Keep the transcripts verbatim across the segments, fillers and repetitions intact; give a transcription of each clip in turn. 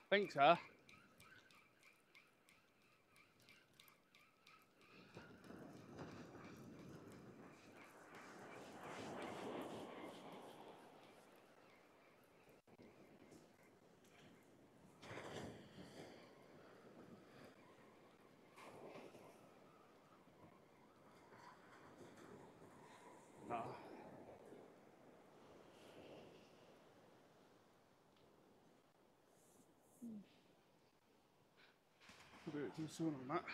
think so. No. A bit too soon on that.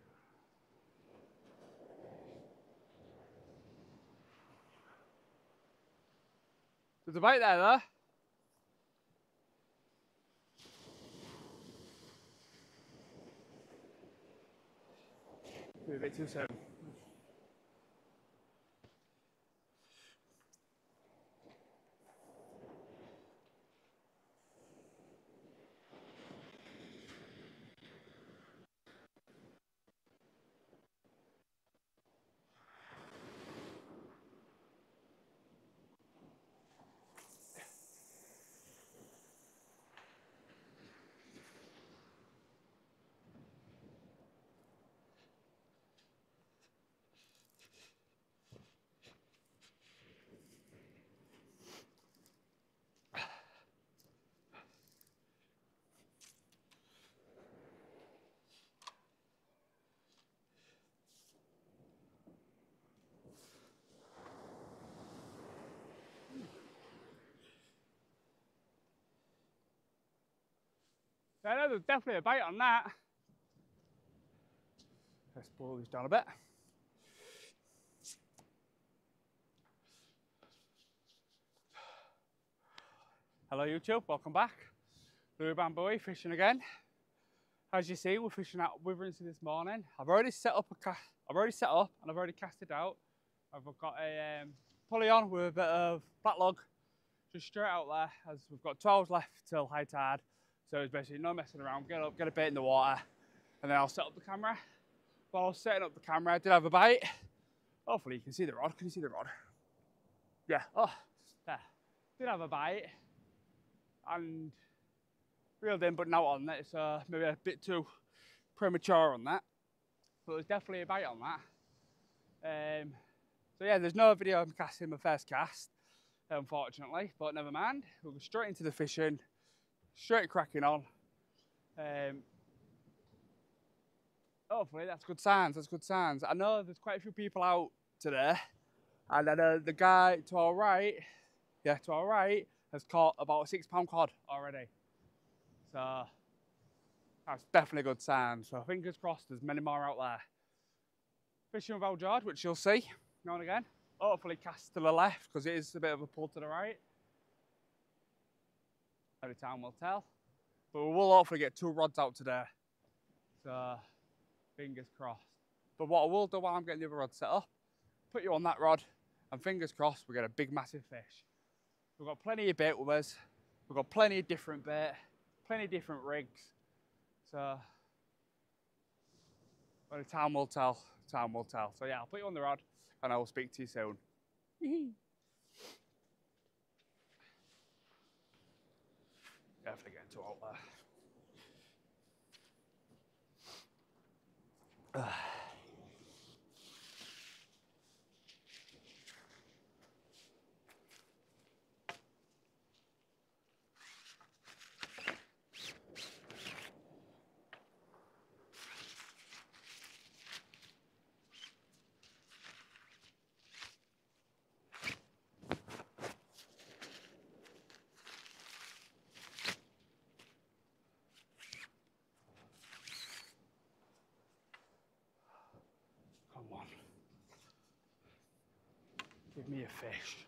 There's a bite there, though. A bit too soon. I know there's definitely a bite on that. Let's pull this down a bit. Hello YouTube, welcome back. Louis Bamboo fishing again. As you see, we're fishing out Withernsea this morning. I've already set up a cast. I've already set up and I've already cast it out. I've got a um, pulley on with a bit of black lug, just straight out there. As we've got two hours left till high tide, so it's basically no messing around. Get up, get a bait in the water, and then I'll set up the camera. While I was setting up the camera, I did have a bite. Hopefully you can see the rod. Can you see the rod? Yeah. Oh, there. Did have a bite. And reeled in but not on that, so maybe a bit too premature on that, but there's definitely a bite on that. Um, so yeah, there's no video of me casting my first cast, unfortunately, but never mind. We'll go straight into the fishing, straight cracking on. Um, hopefully that's good signs, that's good signs. I know there's quite a few people out today, and I know the guy to our right, yeah, to our right, has caught about a six pound cod already. So that's definitely a good sign. So fingers crossed there's many more out there. Fishing with old George, which you'll see now and again. Hopefully cast to the left because it is a bit of a pull to the right. Every time will tell. But we will hopefully get two rods out today. So fingers crossed. But what I will do while I'm getting the other rod set up, put you on that rod and fingers crossed we get a big massive fish. We've got plenty of bait with us. We've got plenty of different bait, plenty of different rigs. So, well, time will tell, time will tell. So yeah, I'll put you on the rod and I will speak to you soon. Definitely getting too out there. Come on. Give me a fish.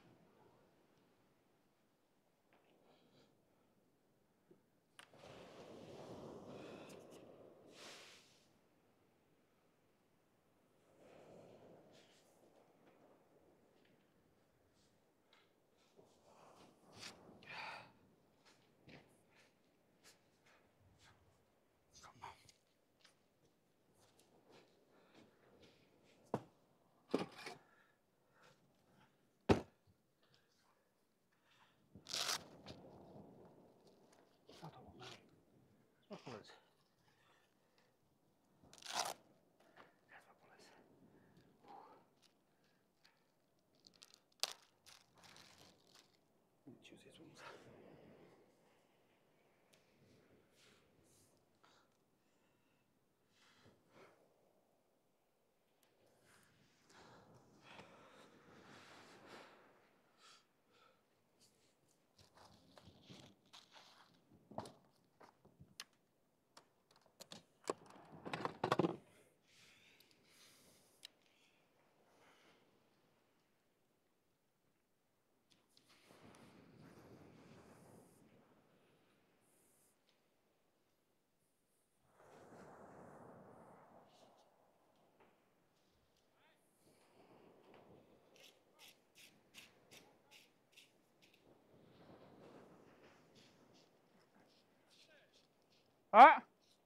Alright?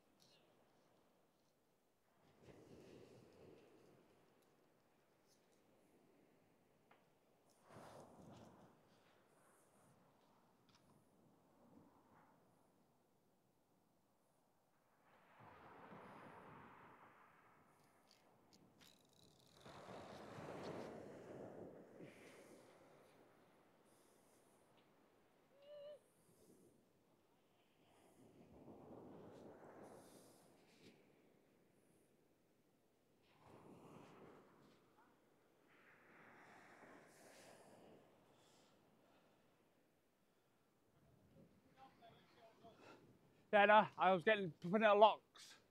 Yeah, no, I was getting putting at locks.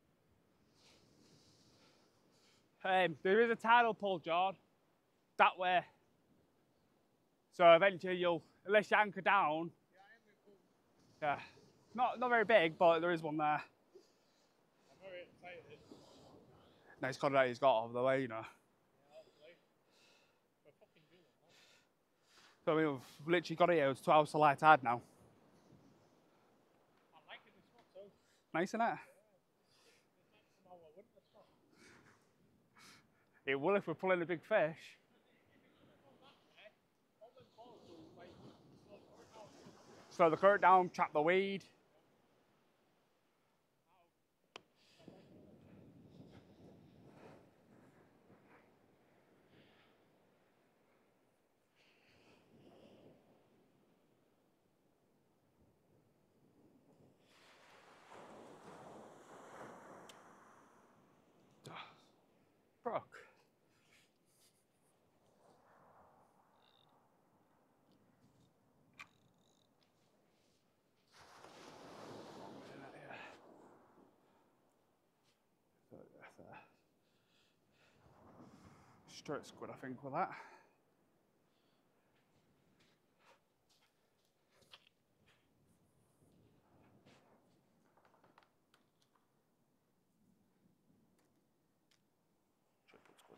Um, there is a tidal pull, Jord, that way. So eventually you'll, unless you anchor down, yeah, not not very big, but there is one there. I'm very excited. Nice contact he's got over the way, you know. So we've literally got it here, it's two hours to light tide now. I'm liking this spot too. Nice, isn't it? It will if we're pulling a big fish. Slow the current down, trap the weed. Brook. Straight squid, I think, with that. Triple squid.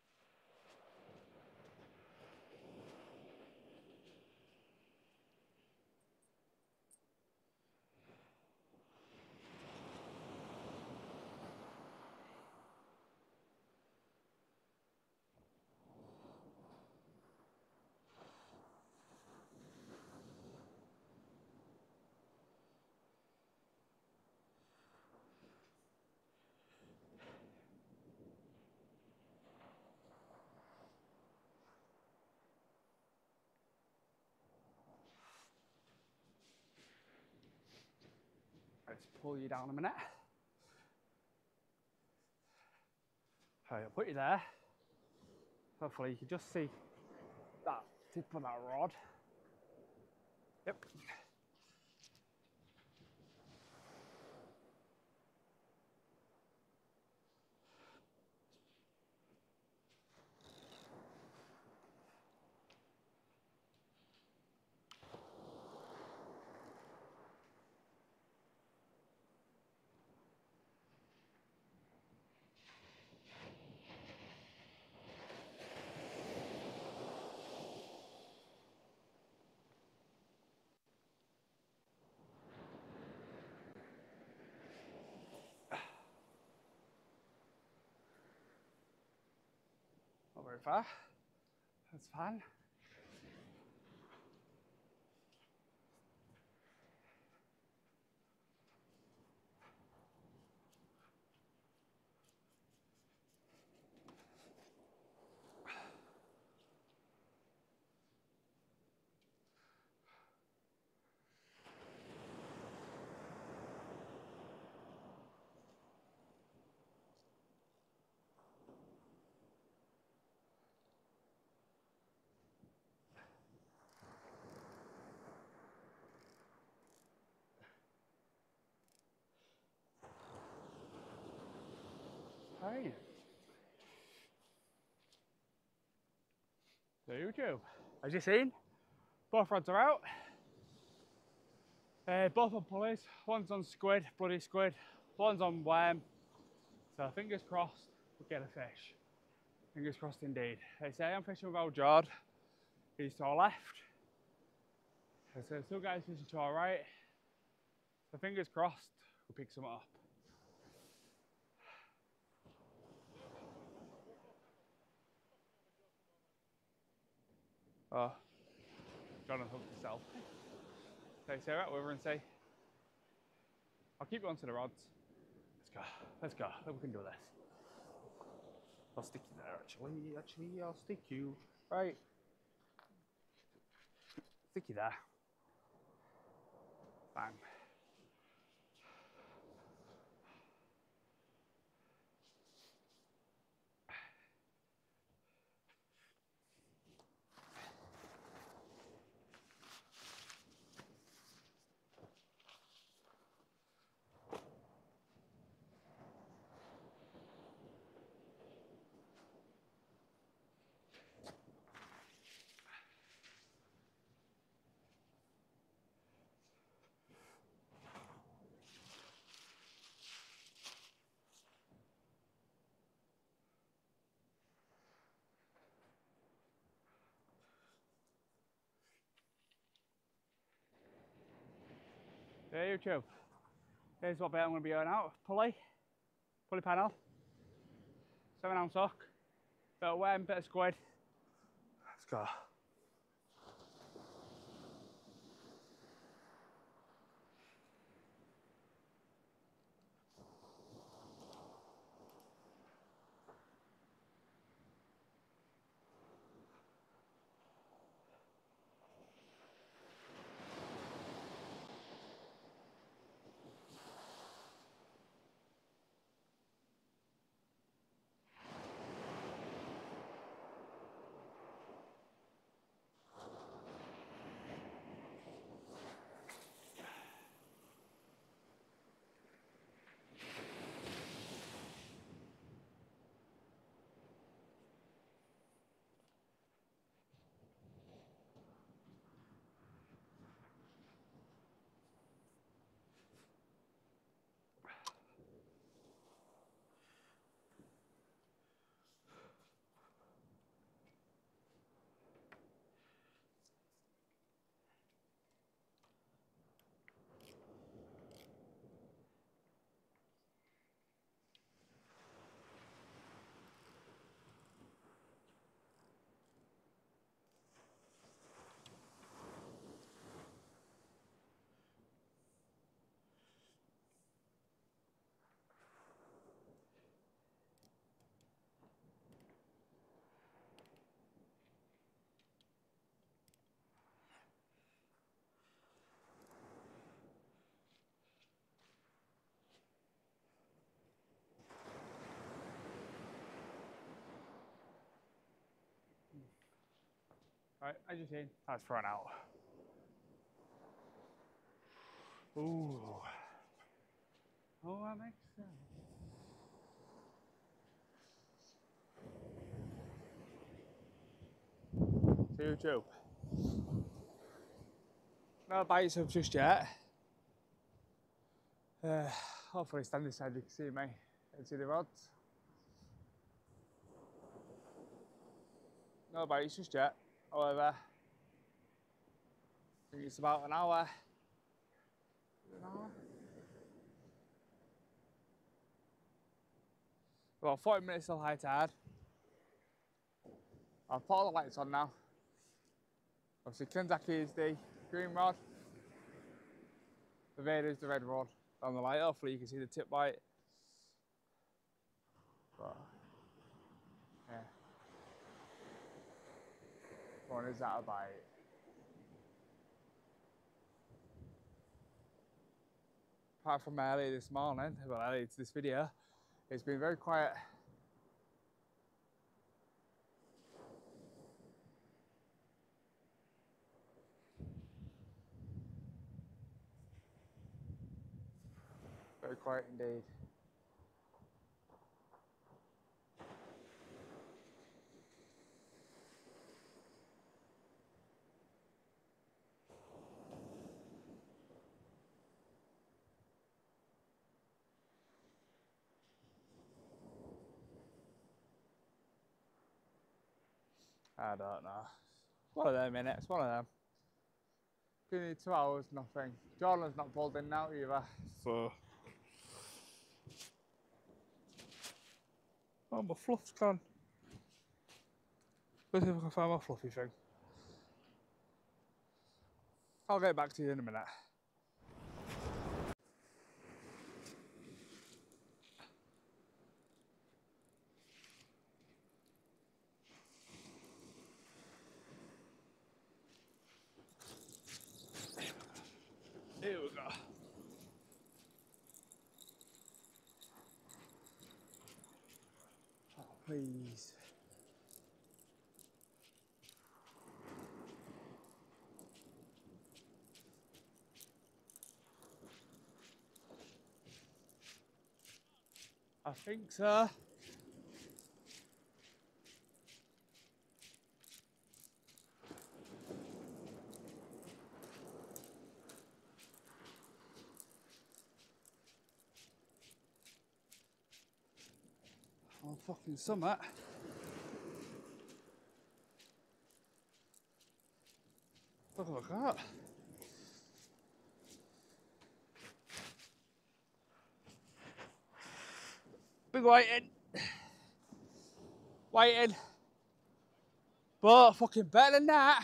Let's pull you down a minute. Right, I'll put you there. Hopefully you can just see that tip of that rod. Yep. Not very far. That's fine. Hey. There you go. As you've seen, both rods are out. Uh, both on pulleys. One's on squid, bloody squid. One's on worm. So fingers crossed we'll get a fish. Fingers crossed indeed. They say I'm fishing with old Jord. He's to our left. So two guys fishing to our right. So fingers crossed We'll pick some up. Oh, John and hooked himself. So you say right, Withernsea. I'll keep you onto the rods. Let's go. Let's go. We can do this. I'll stick you there. Actually, actually, I'll stick you right. Stick you there. Bang. There you go. Here's what bait I'm going to be on out. Pulley, pulley panel, seven ounce hook, bit of worm, bit of squid. Let's go. Right, as you see, that's thrown out. Ooh. Oh, that makes sense. So YouTube. No bites up just yet. Uh, hopefully stand this side you can see me and see the rods. No bites just yet. However, I think it's about an hour. An hour? About forty minutes till high tide. I'll put all the lights on now. Obviously, Kenzaki is the green rod. The Vader is the red rod on the light. Hopefully, you can see the tip light. But, yeah. One is that a bite? Apart from early this morning, well, early to this video, it's been very quiet. Very quiet indeed. I don't know. One of them, innit? It's one of them. Been here two hours, nothing. Jordan's not pulled in now either. So, Oh, my fluff's gone. Let's see if I can find my fluffy thing. I'll get back to you in a minute. Here we go. Oh, please. I think so. Oh, fucking summit. Look at that. Big waiting. Waiting. But fucking better than that.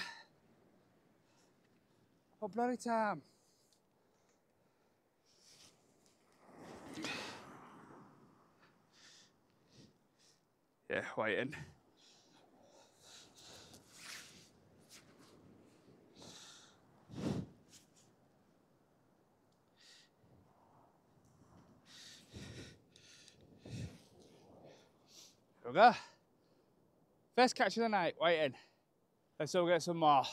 For bloody time. Yeah, waiting. Here we go. First catch of the night, waiting. Let's still get some more.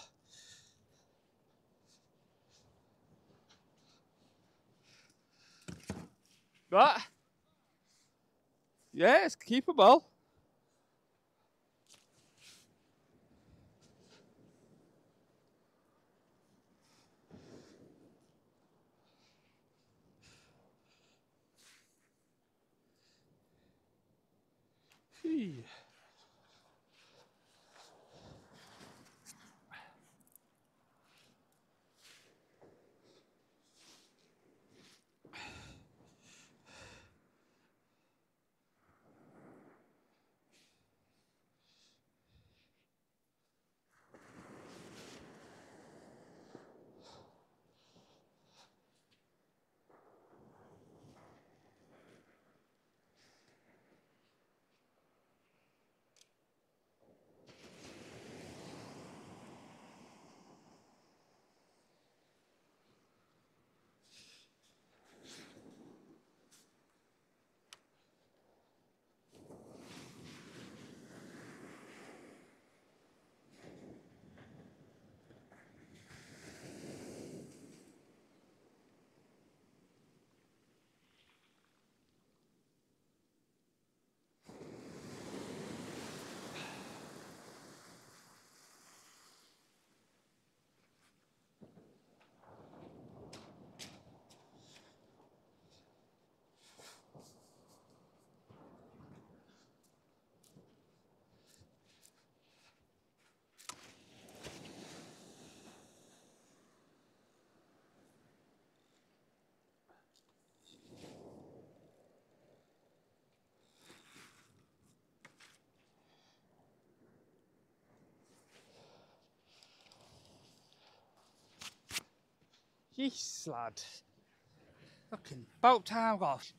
But, yeah, it's keepable. Gee. Yeesh, lad. Fucking about time, gosh.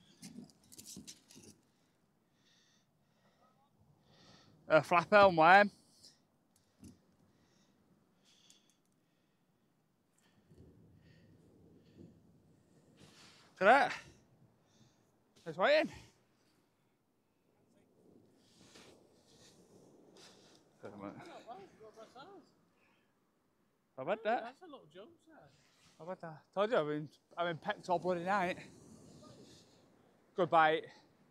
A flap elm worm. Look at that. It's waiting. How about that? That's a little jump, sir. How about that? Told you I've been, I've been pecked all bloody night. Good bite.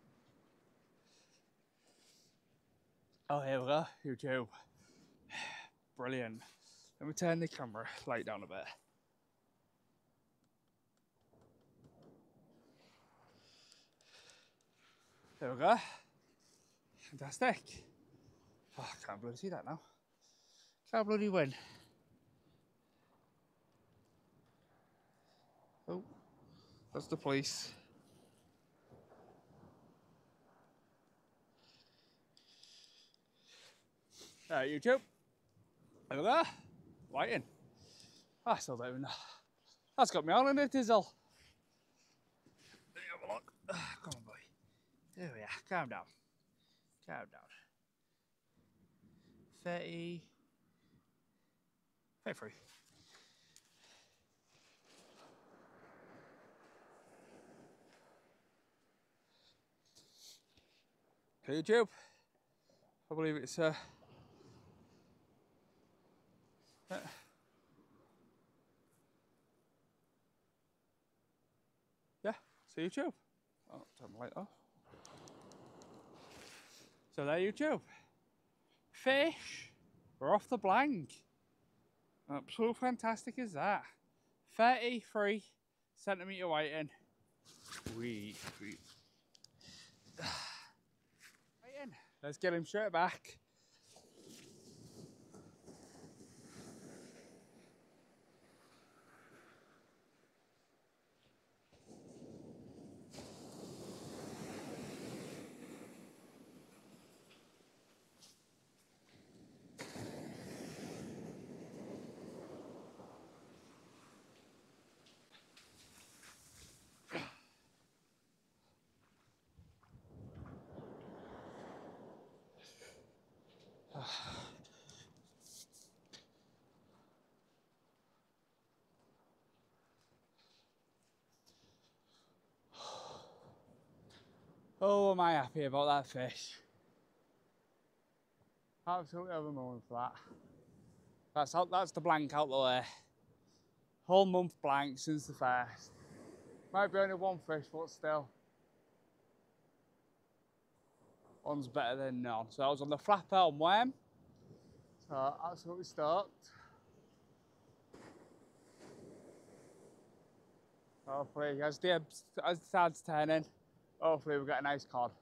Oh, here we go. YouTube. Brilliant. Let me turn the camera light down a bit. There we go. Fantastic. Oh, I can't bloody see that now. Can't bloody win. Oh, that's the police. Alright, YouTube. There we go. Waiting. I still don't even know. That's got me all in a dizzle. Let me have a look. Come on, boy. There we are. Calm down. Calm down. thirty. thirty-three. Okay, YouTube. I believe it's uh uh, yeah, so YouTube. Oh, turn the light off. So there, YouTube. Fish. We're off the blank. Absolutely fantastic is that. thirty-three centimetre whiting. Wee, wee. Whiting. Let's get him straight back. Oh, am I happy about that fish. Absolutely over the moon for that. That's out, that's the blank out the way. Whole month blank since the first. Might be only one fish, but still. One's better than none. So I was on the flapper on worm. So absolutely stoked. Hopefully, as the as the tide's turning, hopefully we'll get a nice cod.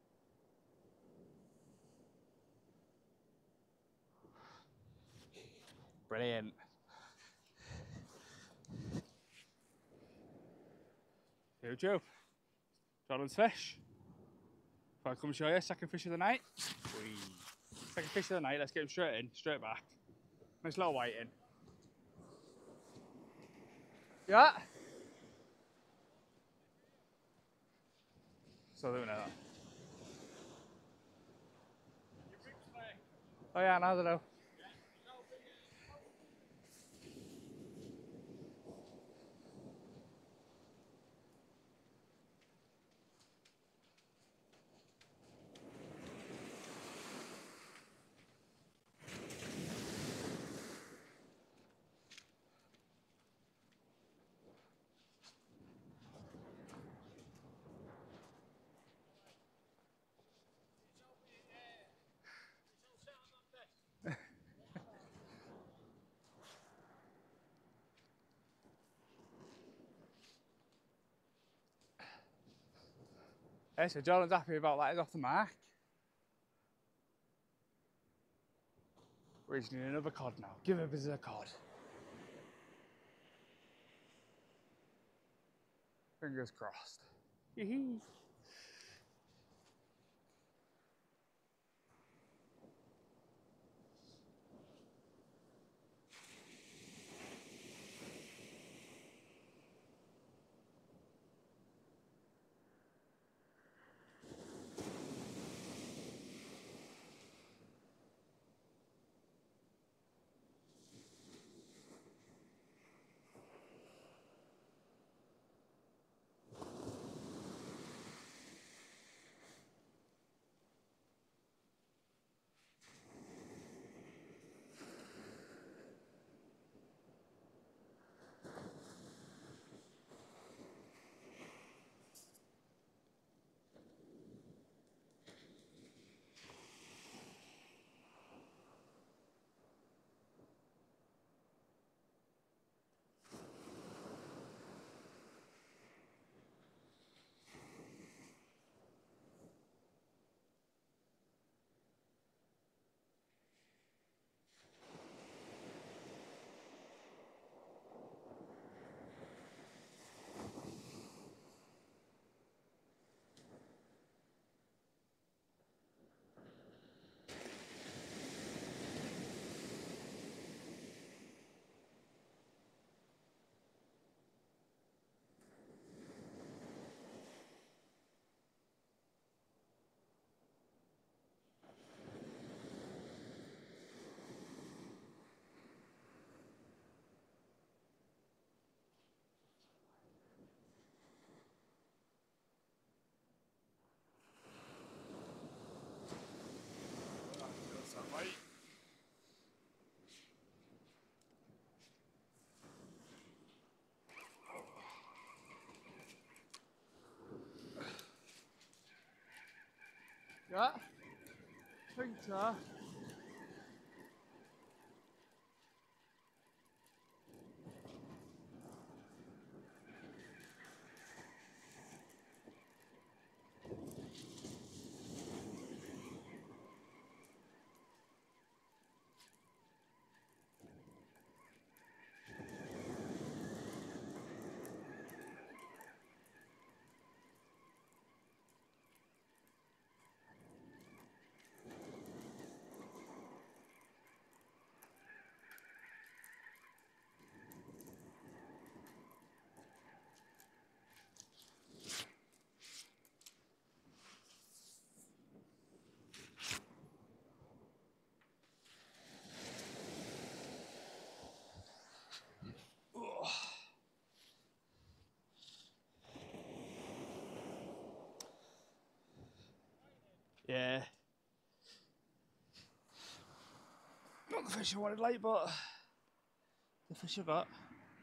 Brilliant. YouTube. Jordan's fish. If I come show you, second fish of the night. Whee. Second fish of the night, let's get him straight in, straight back. Nice little whiting. Yeah? So doing that. Oh yeah, now I know. Hey, so Jordan's happy about that, he's off the mark. We just need another cod now. Give a bit of a cod. Fingers crossed. Yeah, I think so. Yeah. Not the fish I wanted late, but the fish I got.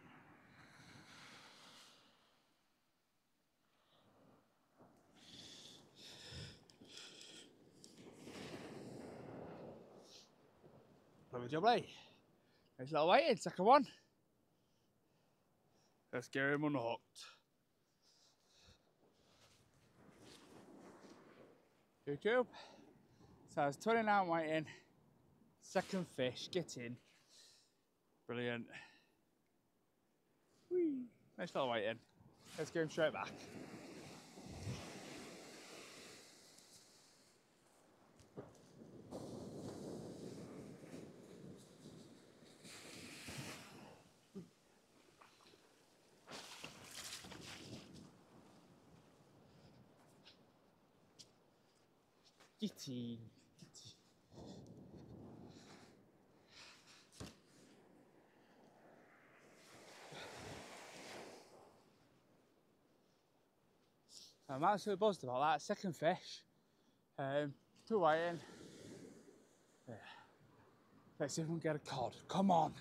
Lovely job, eh? Nice little waiting, second one. Let's get him unhooked. YouTube. So it's twenty-nine waiting. Second fish, get in. Brilliant. Whee. Nice little waiting. Let's get him straight back. Get in. I'm absolutely buzzed about that. Second fish. Um, two waiting. Yeah. Let's see if we can get a cod. Come on.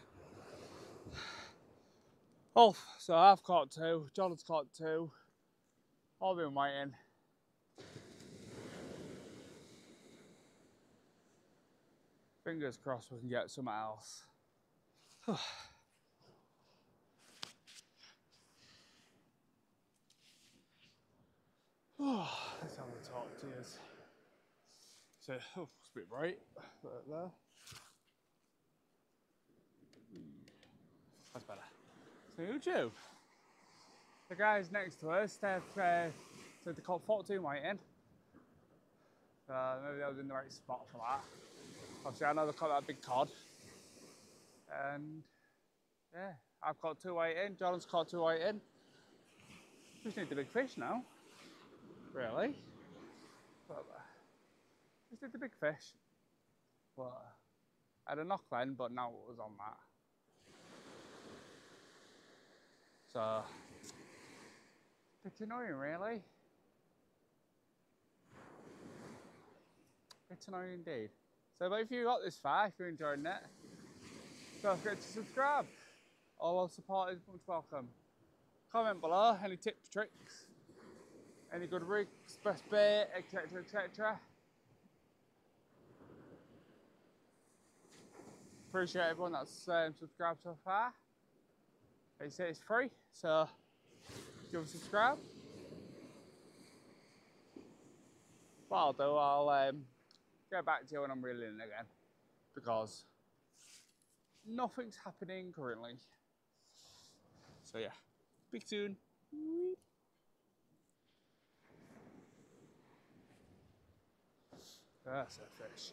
Oh, so I've caught two. Jonathan's caught two. All been waiting. Fingers crossed we can get something else. Oh, let's have a talk. Cheers. So, oh, it's a bit bright. Right there. That's better. So, YouTube. The guys next to us, they've uh, said they caught fourteen waiting. So maybe I was in the right spot for that. Obviously, I know they caught that big cod. And yeah, I've caught two waiting. John's caught two waiting. Just need the big fish now. Really? But, uh, just need the big fish. But uh, I had a knock then, but now it was on that. So, it's annoying, really. It's annoying indeed. So, but if you got this far, if you're enjoying it, don't forget to subscribe. All support is much welcome. Comment below any tips, tricks, any good rigs, best bait, et cetera, et cetera. Appreciate everyone that's um, subscribed so far. They say it's free, so give a subscribe. What I'll do, I'll um, get back to you when I'm reeling in again, because nothing's happening currently. So yeah, speak soon. That's a fish.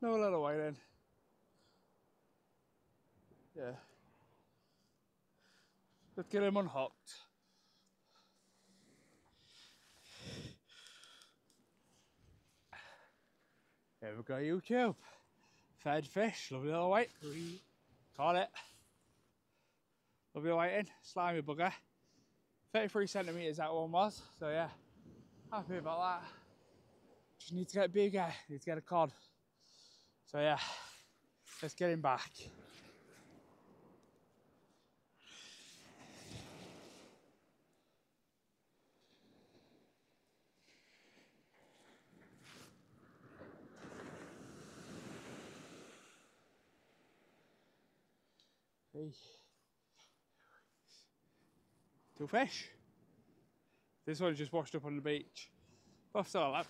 No little white in. Yeah. Let's get him unhooked. Here we go, YouTube. Fed fish, lovely little white. Caught it. Lovely white in, slimy bugger. thirty-three centimetres that one was, so yeah, happy about that. Just need to get bigger, need to get a cod. So yeah, let's get him back. Hey. Two fish. This one's just washed up on the beach. Both still alive.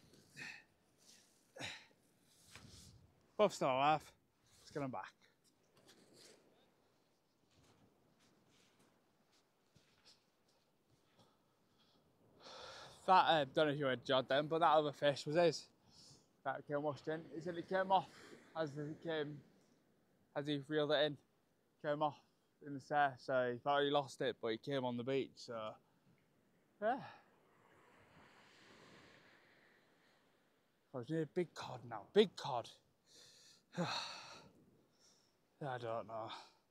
Both still alive. Let's get them back. That, uh, don't know if you had Jod then, but that other fish was his. That came washed in. He said it came off as he came, as he reeled it in. Came off in the surf, so he thought he lost it, but he came on the beach, so yeah. I was near a big cod now, big cod. I don't know.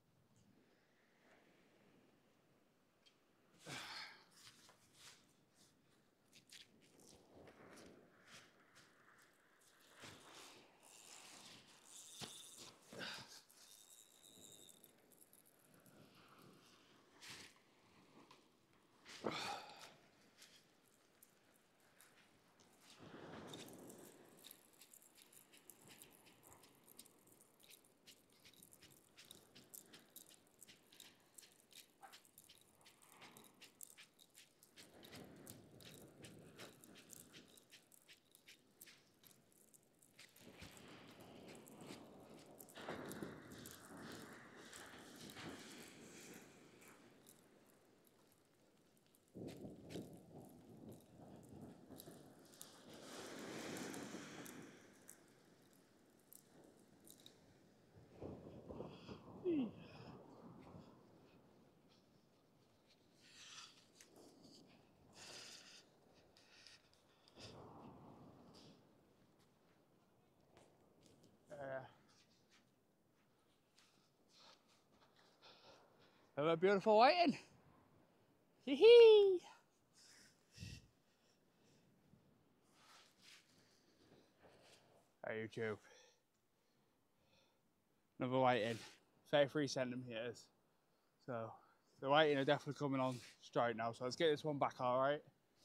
Have a beautiful whiting. Hee hee. Hey YouTube. Another whiting. thirty-three centimetres. So the whiting are definitely coming on straight now. So let's get this one back, alright?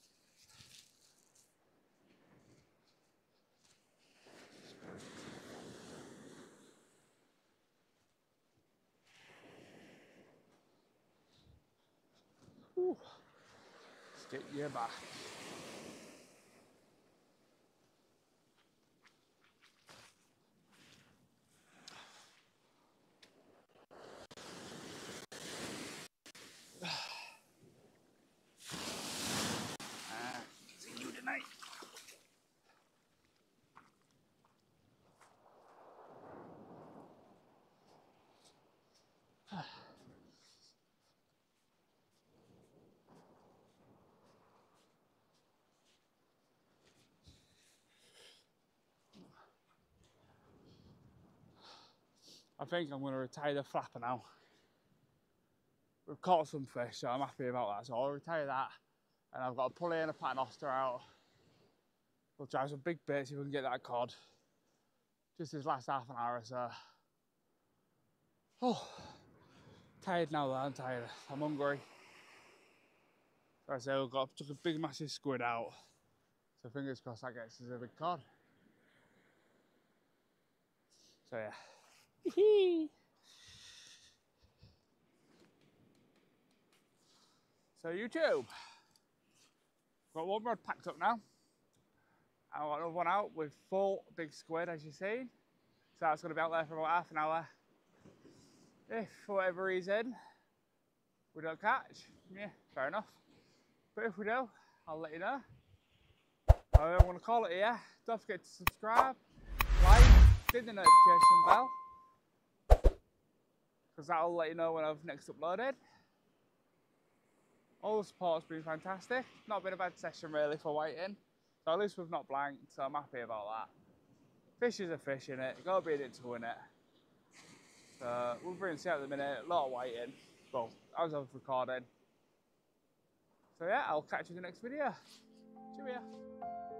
Let's get you back. Ah, see you tonight. I think I'm going to retire the flapper now. We've caught some fish, so I'm happy about that. So I'll retire that, and I've got a pulley and a paternoster out. We'll try some big baits, see if we can get that cod. Just this last half an hour or so. Oh, tired now though, I'm tired. I'm hungry. So I say we've got took a big massive squid out. So fingers crossed that gets us a big cod. So yeah. So YouTube, got one rod packed up now. I've got another one out with four big squid, as you see. So that's going to be out there for about half an hour. If for whatever reason we don't catch, yeah, fair enough. But if we do, I'll let you know. I'm going to call it here. Don't forget to subscribe, like, ding the notification bell, because that'll let you know when I've next uploaded. All the support's been fantastic. Not been a bad session really for whiting. So at least we've not blanked, so I'm happy about that. Fish is a fish in it, gotta be in it to win it. So we'll bring it at the minute, a lot of whiting. Well, as I was recording. So yeah, I'll catch you in the next video. Cheerio.